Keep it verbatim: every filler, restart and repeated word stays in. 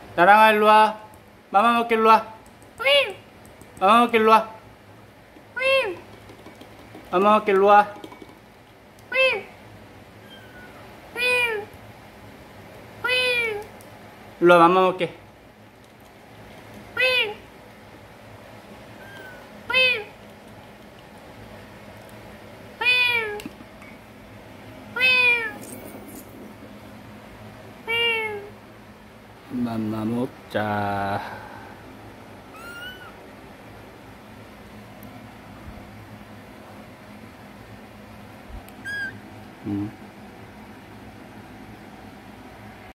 나랑아 일로와. 마마 먹게 일로와. 마마 먹게 일로와. 마마 먹게 일로와. 일로와 마마 먹게. 맘마 먹자. 음.